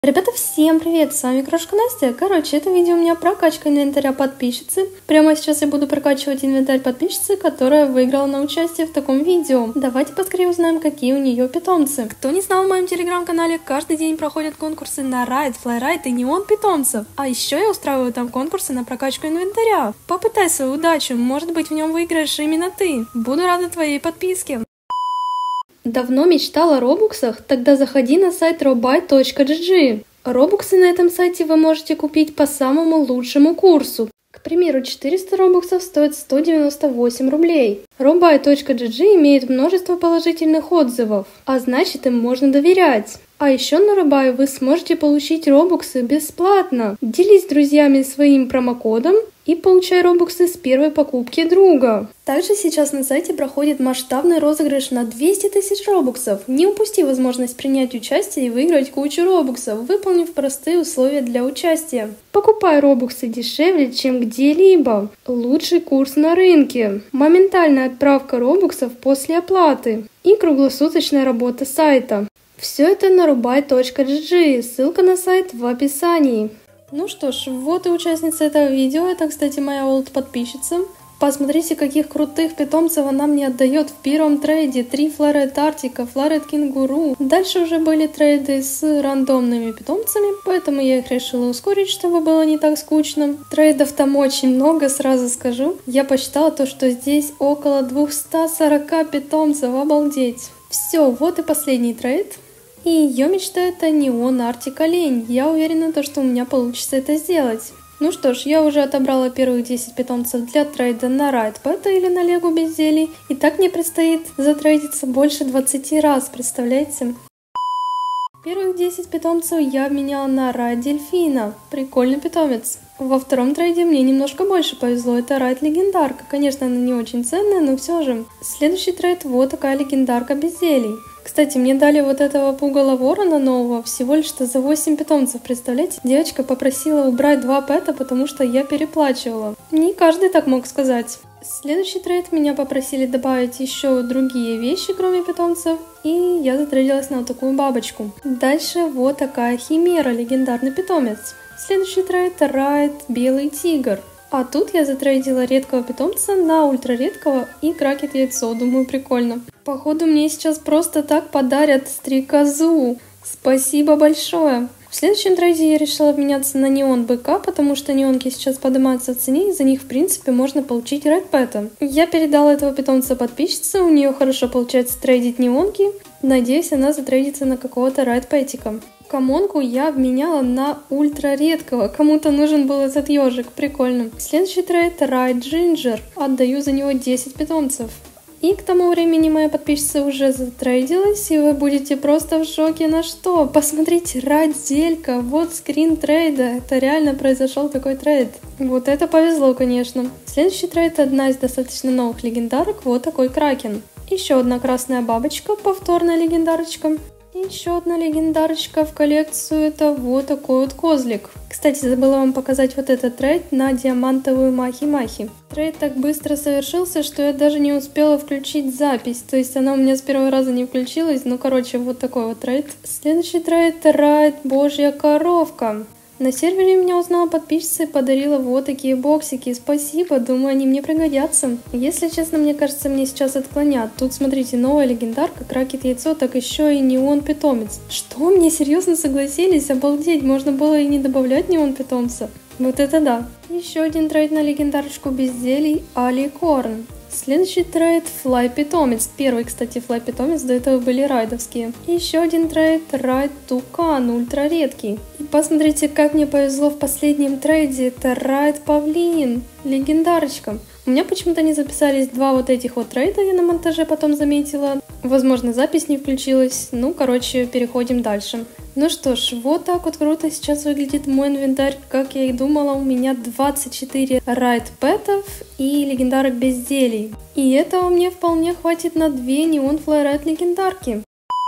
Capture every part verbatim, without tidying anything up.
Ребята, всем привет, с вами Крошка Настя. Короче, это видео у меня прокачка инвентаря подписчицы. Прямо сейчас я буду прокачивать инвентарь подписчицы, которая выиграла на участие в таком видео. Давайте поскорее узнаем, какие у нее питомцы. Кто не знал, в моем телеграм-канале каждый день проходят конкурсы на райд, флайрайд и неон питомцев. А еще я устраиваю там конкурсы на прокачку инвентаря. Попытай свою удачу, может быть в нем выиграешь именно ты. Буду рада твоей подписке. Давно мечтала о робуксах? Тогда заходи на сайт робай точка джи джи. Робуксы на этом сайте вы можете купить по самому лучшему курсу. К примеру, четыреста робуксов стоят сто девяносто восемь рублей. робай точка джи джи имеет множество положительных отзывов, а значит им можно доверять. А еще на Робай вы сможете получить робуксы бесплатно. Делись с друзьями своим промокодом и получай робуксы с первой покупки друга. Также сейчас на сайте проходит масштабный розыгрыш на двести тысяч робуксов. Не упусти возможность принять участие и выиграть кучу робуксов, выполнив простые условия для участия. Покупай робуксы дешевле, чем где-либо. Лучший курс на рынке. Моментальная отправка робуксов после оплаты. И круглосуточная работа сайта. Все это на робай точка джи джи, ссылка на сайт в описании. Ну что ж, вот и участница этого видео, это, кстати, моя олд подписчица. Посмотрите, каких крутых питомцев она мне отдает в первом трейде. Три флайрайд Арктика, флайрайд Кенгуру. Дальше уже были трейды с рандомными питомцами, поэтому я их решила ускорить, чтобы было не так скучно. Трейдов там очень много, сразу скажу. Я посчитала то, что здесь около двухсот сорока питомцев, обалдеть. Все, вот и последний трейд. И ее мечта — это неон Арктик олень. Я уверена, то, что у меня получится это сделать. Ну что ж, я уже отобрала первых десять питомцев для трейда на райд пэта или на лего безделий. И так мне предстоит затрейдиться больше двадцати раз, представляете? Первых десять питомцев я обменяла на райд дельфина. Прикольный питомец. Во втором трейде мне немножко больше повезло. Это райд легендарка. Конечно, она не очень ценная, но все же. Следующий трейд — вот такая легендарка безделий. Кстати, мне дали вот этого пугала ворона нового всего лишь-то за восемь питомцев, представляете? Девочка попросила убрать два пэта, потому что я переплачивала. Не каждый так мог сказать. Следующий трейд меня попросили добавить еще другие вещи, кроме питомцев, и я затрейдилась на вот такую бабочку. Дальше вот такая химера, легендарный питомец. Следующий трейд — райд белый тигр. А тут я затрейдила редкого питомца на ультраредкого и кракет яйцо. Думаю, прикольно. Походу мне сейчас просто так подарят стрекозу. Спасибо большое. В следующем трейде я решила обменяться на неон быка, потому что неонки сейчас поднимаются в цене, и за них в принципе можно получить райд пэта. Я передала этого питомца подписчице, у нее хорошо получается трейдить неонки. Надеюсь, она затрейдится на какого-то райд пэтика. Комонку я обменяла на ультра редкого. Кому-то нужен был этот ежик. Прикольно. Следующий трейд — райд джинджер. Отдаю за него десять питомцев. И к тому времени моя подписчица уже затрейдилась, и вы будете просто в шоке. На что? Посмотрите, райд зелька. Вот скрин трейда. Это реально произошел такой трейд. Вот это повезло, конечно. Следующий трейд — одна из достаточно новых легендарок. Вот такой кракен. Еще одна красная бабочка. Повторная легендарочка. Еще одна легендарочка в коллекцию — это вот такой вот козлик. Кстати, забыла вам показать вот этот трейд на диамантовую махи-махи. Трейд так быстро совершился, что я даже не успела включить запись. То есть она у меня с первого раза не включилась. Ну, короче, вот такой вот трейд. Следующий трейд — райд божья коровка. На сервере меня узнала подписчица и подарила вот такие боксики. Спасибо, думаю, они мне пригодятся. Если честно, мне кажется, мне сейчас отклонят. Тут, смотрите, новая легендарка, кракет яйцо, так еще и неон питомец. Что, мне серьезно согласились? Обалдеть, можно было и не добавлять неон питомца. Вот это да. Еще один трейд на легендарочку безделий — Аликорн. Следующий трейд — флай питомец. Первый, кстати, флай питомец, до этого были райдовские. И еще один трейд — райд тукан, ультра редкий. И посмотрите, как мне повезло в последнем трейде. Это райд павлин, легендарочка. У меня почему-то не записались два вот этих вот трейда, я на монтаже потом заметила. Возможно, запись не включилась. Ну, короче, переходим дальше. Ну что ж, вот так вот круто сейчас выглядит мой инвентарь. Как я и думала, у меня двадцать четыре райд пэтов и легендарок безделий. И этого мне вполне хватит на две неон флайрайд легендарки.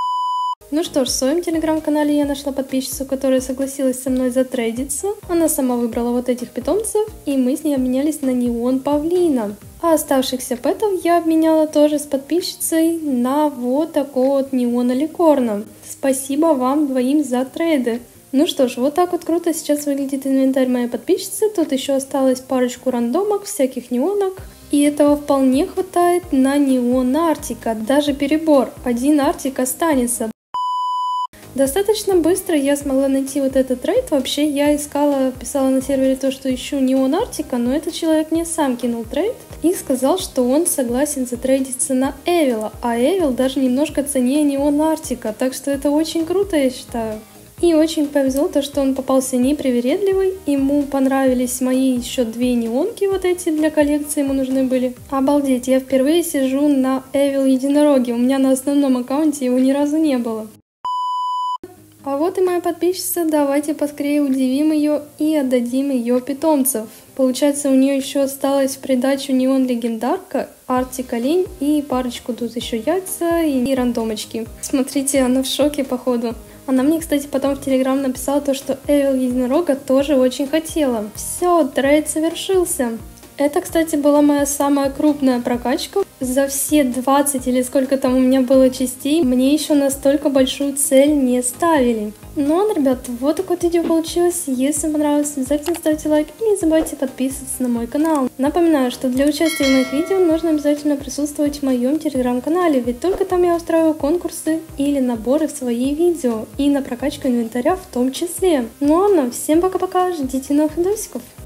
Ну что ж, в своем телеграм-канале я нашла подписчицу, которая согласилась со мной затрейдиться. Она сама выбрала вот этих питомцев, и мы с ней обменялись на неон павлина. А оставшихся пэтов я обменяла тоже с подписчицей на вот такого вот неона ликорна. Спасибо вам двоим за трейды. Ну что ж, вот так вот круто сейчас выглядит инвентарь моей подписчицы. Тут еще осталось парочку рандомок, всяких неонок. И этого вполне хватает на неон Артика. Даже перебор. Один Артик останется. Достаточно быстро я смогла найти вот этот трейд. Вообще я искала, писала на сервере то, что ищу неон Артика, но этот человек мне сам кинул трейд и сказал, что он согласен затрейдиться на Эвила, а Эвил даже немножко ценнее неон Артика, так что это очень круто, я считаю. И очень повезло то, что он попался непривередливый, ему понравились мои еще две неонки вот эти для коллекции, ему нужны были. Обалдеть, я впервые сижу на Эвил единороге, у меня на основном аккаунте его ни разу не было. А вот и моя подписчица, давайте поскорее удивим ее и отдадим ее питомцев. Получается, у нее еще осталось в придачу неон легендарка, Артик олень и парочку тут еще яйца и рандомочки. Смотрите, она в шоке походу. Она мне, кстати, потом в Телеграм написала то, что Эвил единорога тоже очень хотела. Все, трейд совершился. Это, кстати, была моя самая крупная прокачка. За все двадцать или сколько там у меня было частей, мне еще настолько большую цель не ставили. Ну ладно, ребят, вот такое вот видео получилось. Если вам понравилось, обязательно ставьте лайк и не забывайте подписываться на мой канал. Напоминаю, что для участия в моих видео нужно обязательно присутствовать в моем телеграм-канале, ведь только там я устраиваю конкурсы или наборы в свои видео, и на прокачку инвентаря в том числе. Ну ладно, всем пока-пока, ждите новых видосиков.